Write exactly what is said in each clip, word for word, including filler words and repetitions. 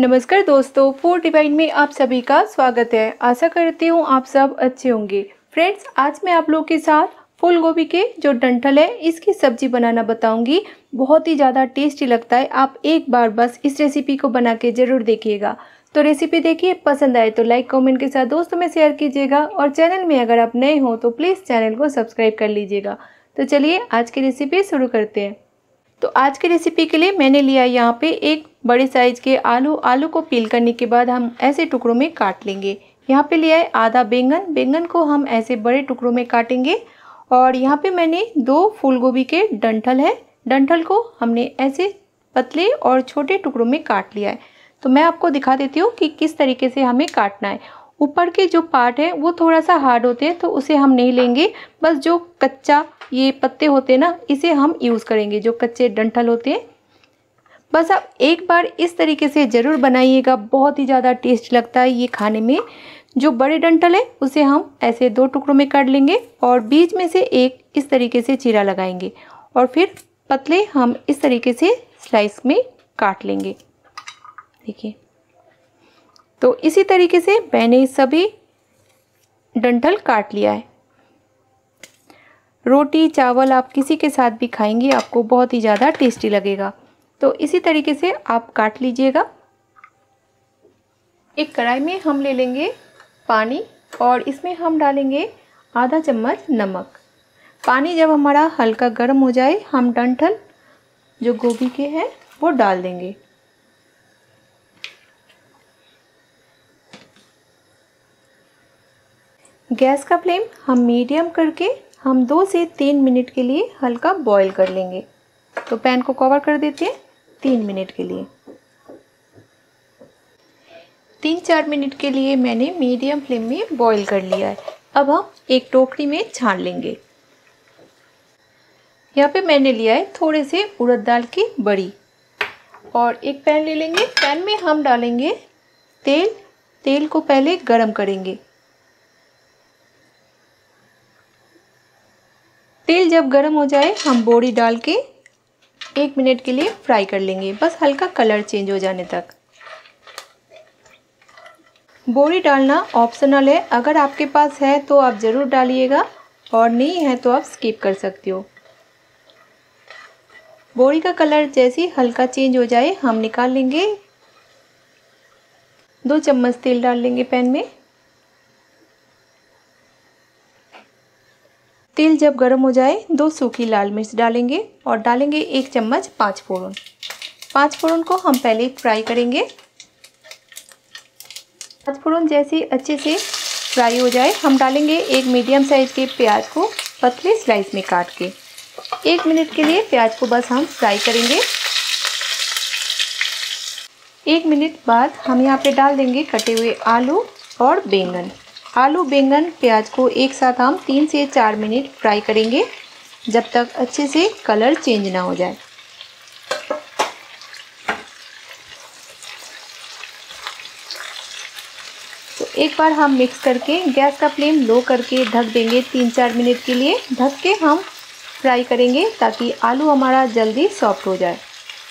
नमस्कार दोस्तों, food divine में आप सभी का स्वागत है। आशा करती हूँ आप सब अच्छे होंगे। फ्रेंड्स, आज मैं आप लोगों के साथ फूल गोभी के जो डंठल है इसकी सब्जी बनाना बताऊंगी। बहुत ही ज़्यादा टेस्टी लगता है। आप एक बार बस इस रेसिपी को बना के ज़रूर देखिएगा। तो रेसिपी देखिए, पसंद आए तो लाइक कमेंट के साथ दोस्तों में शेयर कीजिएगा और चैनल में अगर आप नए हो तो प्लीज़ चैनल को सब्सक्राइब कर लीजिएगा। तो चलिए आज की रेसिपी शुरू करते हैं। तो आज की रेसिपी के लिए मैंने लिया यहाँ पे एक बड़े साइज के आलू। आलू को पील करने के बाद हम ऐसे टुकड़ों में काट लेंगे। यहाँ पे लिया है आधा बैंगन। बैंगन को हम ऐसे बड़े टुकड़ों में काटेंगे। और यहाँ पे मैंने दो फूल गोभी के डंठल है। डंठल को हमने ऐसे पतले और छोटे टुकड़ों में काट लिया है। तो मैं आपको दिखा देती हूँ कि किस तरीके से हमें काटना है। ऊपर के जो पार्ट है वो थोड़ा सा हार्ड होते हैं तो उसे हम नहीं लेंगे। बस जो कच्चा ये पत्ते होते हैं ना, इसे हम यूज़ करेंगे, जो कच्चे डंठल होते हैं। बस आप एक बार इस तरीके से ज़रूर बनाइएगा, बहुत ही ज़्यादा टेस्ट लगता है ये खाने में। जो बड़े डंठल है उसे हम ऐसे दो टुकड़ों में काट लेंगे और बीच में से एक इस तरीके से चीरा लगाएंगे और फिर पतले हम इस तरीके से स्लाइस में काट लेंगे। देखिए, तो इसी तरीके से मैंने सभी डंठल काट लिया है। रोटी चावल आप किसी के साथ भी खाएंगे, आपको बहुत ही ज़्यादा टेस्टी लगेगा। तो इसी तरीके से आप काट लीजिएगा। एक कढ़ाई में हम ले लेंगे पानी और इसमें हम डालेंगे आधा चम्मच नमक। पानी जब हमारा हल्का गर्म हो जाए, हम डंठल जो गोभी के हैं वो डाल देंगे। गैस का फ्लेम हम मीडियम करके हम दो से तीन मिनट के लिए हल्का बॉईल कर लेंगे। तो पैन को कवर कर देते हैं तीन मिनट के लिए। तीन चार मिनट के लिए मैंने मीडियम फ्लेम में बॉईल कर लिया है। अब हम एक टोकरी में छान लेंगे। यहाँ पे मैंने लिया है थोड़े से उड़द दाल की बड़ी और एक पैन ले लेंगे। पैन में हम डालेंगे तेल। तेल को पहले गरम करेंगे। तेल जब गर्म हो जाए, हम बोड़ी डाल के एक मिनट के लिए फ्राई कर लेंगे, बस हल्का कलर चेंज हो जाने तक। बोड़ी डालना ऑप्शनल है, अगर आपके पास है तो आप ज़रूर डालिएगा और नहीं है तो आप स्किप कर सकते हो। बोड़ी का कलर जैसे ही हल्का चेंज हो जाए, हम निकाल लेंगे। दो चम्मच तेल डाल लेंगे पैन में। तेल जब गर्म हो जाए, दो सूखी लाल मिर्च डालेंगे और डालेंगे एक चम्मच पाँच फोड़न। पाँच फोड़न को हम पहले फ्राई करेंगे। पाँच फोड़न जैसे अच्छे से फ्राई हो जाए, हम डालेंगे एक मीडियम साइज के प्याज को पतले स्लाइस में काट के। एक मिनट के लिए प्याज को बस हम फ्राई करेंगे। एक मिनट बाद हम यहाँ पे डाल देंगे कटे हुए आलू और बैंगन। आलू बैंगन प्याज को एक साथ हम तीन से चार मिनट फ्राई करेंगे, जब तक अच्छे से कलर चेंज ना हो जाए। तो एक बार हम मिक्स करके गैस का फ्लेम लो करके ढक देंगे तीन चार मिनट के लिए। ढक के हम फ्राई करेंगे ताकि आलू हमारा जल्दी सॉफ्ट हो जाए।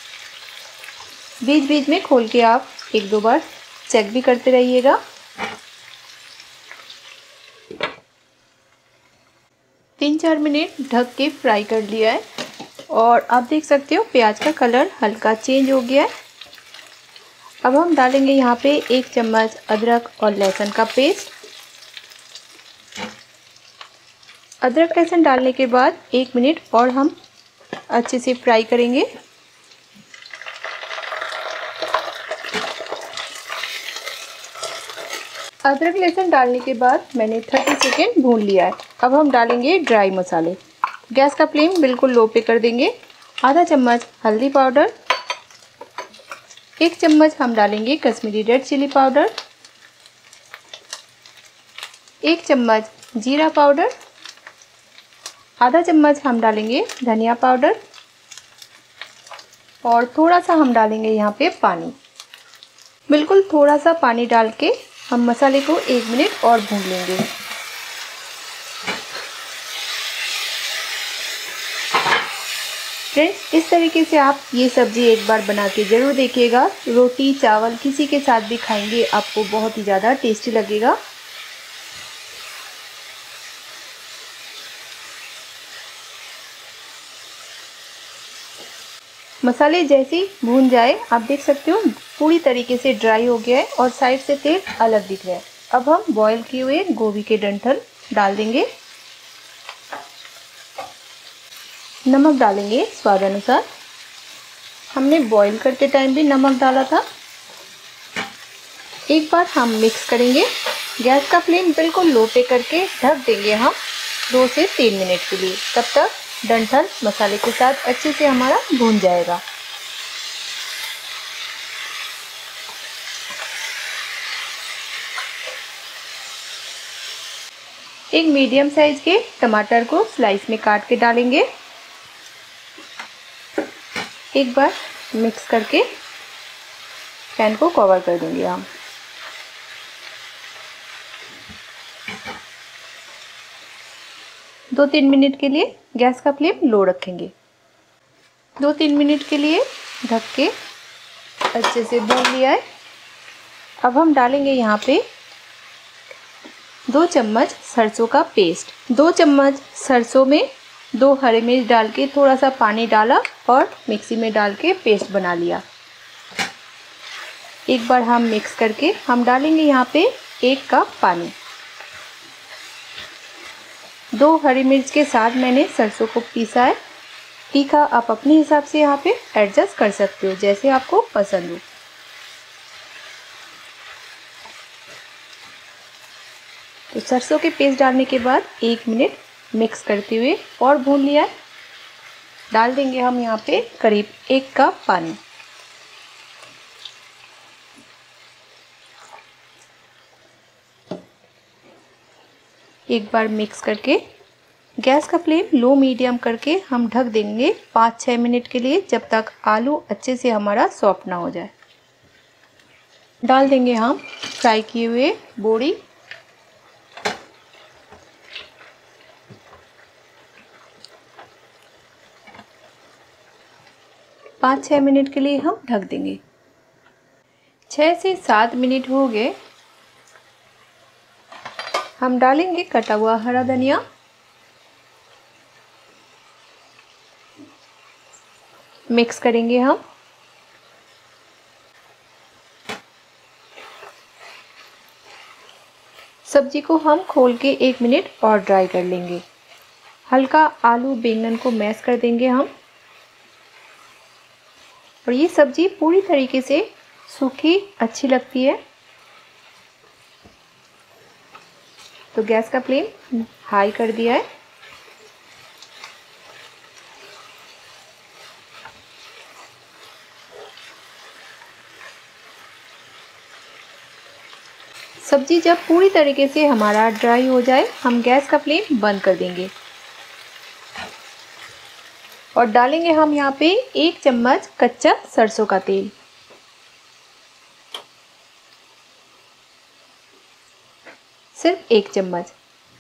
बीच बीच में खोल के आप एक दो बार चेक भी करते रहिएगा। तीन चार मिनट ढक के फ्राई कर लिया है और आप देख सकते हो प्याज का कलर हल्का चेंज हो गया है। अब हम डालेंगे यहाँ पे एक चम्मच अदरक और लहसुन का पेस्ट। अदरक लहसुन डालने के बाद एक मिनट और हम अच्छे से फ्राई करेंगे। अदरक लहसुन डालने के बाद मैंने तीस सेकेंड भून लिया है। अब हम डालेंगे ड्राई मसाले। गैस का फ्लेम बिल्कुल लो पे कर देंगे। आधा चम्मच हल्दी पाउडर, एक चम्मच हम डालेंगे कश्मीरी रेड चिली पाउडर, एक चम्मच जीरा पाउडर, आधा चम्मच हम डालेंगे धनिया पाउडर और थोड़ा सा हम डालेंगे यहाँ पे पानी। बिल्कुल थोड़ा सा पानी डाल के हम मसाले को एक मिनट और भून लेंगे। फ्रेंड्स, इस तरीके से आप ये सब्ज़ी एक बार बना के ज़रूर देखिएगा। रोटी चावल किसी के साथ भी खाएंगे, आपको बहुत ही ज़्यादा टेस्टी लगेगा। मसाले जैसे ही भून जाए, आप देख सकते हो पूरी तरीके से ड्राई हो गया है और साइड से तेल अलग दिख रहा है। अब हम बॉईल किए हुए गोभी के डंठल डाल देंगे। नमक डालेंगे स्वाद अनुसार। हमने बॉईल करते टाइम भी नमक डाला था। एक बार हम मिक्स करेंगे। गैस का फ्लेम बिल्कुल लो पे करके ढक देंगे हम दो से तीन मिनट के लिए। तब तक डंठल मसाले के साथ अच्छे से हमारा भून जाएगा। एक मीडियम साइज के टमाटर को स्लाइस में काट के डालेंगे। एक बार मिक्स करके पैन को कवर कर देंगे हम। दो तीन मिनट के लिए गैस का फ्लेम लो रखेंगे। दो तीन मिनट के लिए ढक के अच्छे से भून लिया है। अब हम डालेंगे यहाँ पे दो चम्मच सरसों का पेस्ट। दो चम्मच सरसों में दो हरी मिर्च डाल के थोड़ा सा पानी डाला और मिक्सी में डाल के पेस्ट बना लिया। एक बार हम मिक्स करके हम डालेंगे यहाँ पे एक कप पानी। दो हरी मिर्च के साथ मैंने सरसों को पीसा है। तीखा आप अपने हिसाब से यहाँ पे एडजस्ट कर सकते हो, जैसे आपको पसंद हो। तो सरसों के पेस्ट डालने के बाद एक मिनट मिक्स करते हुए और भून लिया है। डाल देंगे हम यहाँ पे करीब एक कप पानी। एक बार मिक्स करके गैस का फ्लेम लो मीडियम करके हम ढक देंगे पाँच छः मिनट के लिए, जब तक आलू अच्छे से हमारा सॉफ्ट ना हो जाए। डाल देंगे हम फ्राई किए हुए बोड़ी। पाँच छः मिनट के लिए हम ढक देंगे। छः से सात मिनट हो गए। हम डालेंगे कटा हुआ हरा धनिया। मिक्स करेंगे हम। सब्जी को हम खोल के एक मिनट और ड्राई कर लेंगे। हल्का आलू बैंगन को मैश कर देंगे हम। और ये सब्जी पूरी तरीके से सूखी अच्छी लगती है। तो गैस का फ्लेम हाई कर दिया है। सब्जी जब पूरी तरीके से हमारा ड्राई हो जाए, हम गैस का फ्लेम बंद कर देंगे और डालेंगे हम यहाँ पे एक चम्मच कच्चा सरसों का तेल। सिर्फ एक चम्मच।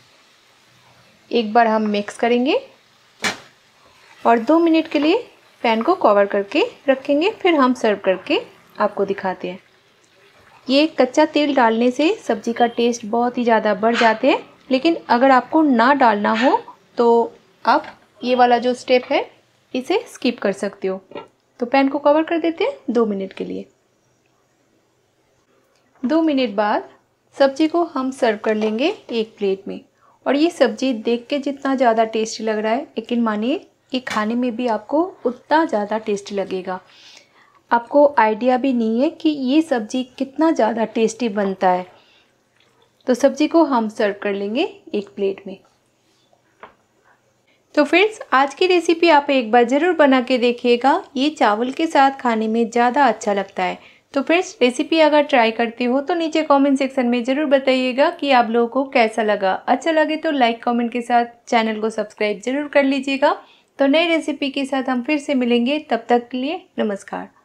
एक बार हम मिक्स करेंगे और दो मिनट के लिए पैन को कवर करके रखेंगे। फिर हम सर्व करके आपको दिखाते हैं। ये कच्चा तेल डालने से सब्ज़ी का टेस्ट बहुत ही ज़्यादा बढ़ जाते हैं, लेकिन अगर आपको ना डालना हो तो आप ये वाला जो स्टेप है इसे स्किप कर सकते हो। तो पैन को कवर कर देते हैं दो मिनट के लिए। दो मिनट बाद सब्जी को हम सर्व कर लेंगे एक प्लेट में। और ये सब्जी देख के जितना ज़्यादा टेस्टी लग रहा है, यकीन मानिए कि खाने में भी आपको उतना ज़्यादा टेस्टी लगेगा। आपको आइडिया भी नहीं है कि ये सब्जी कितना ज़्यादा टेस्टी बनता है। तो सब्जी को हम सर्व कर लेंगे एक प्लेट में। तो फ्रेंड्स, आज की रेसिपी आप एक बार ज़रूर बना के देखिएगा। ये चावल के साथ खाने में ज़्यादा अच्छा लगता है। तो फ्रेंड्स, रेसिपी अगर ट्राई करते हो तो नीचे कमेंट सेक्शन में ज़रूर बताइएगा कि आप लोगों को कैसा लगा। अच्छा लगे तो लाइक कमेंट के साथ चैनल को सब्सक्राइब ज़रूर कर लीजिएगा। तो नई रेसिपी के साथ हम फिर से मिलेंगे। तब तक के लिए नमस्कार।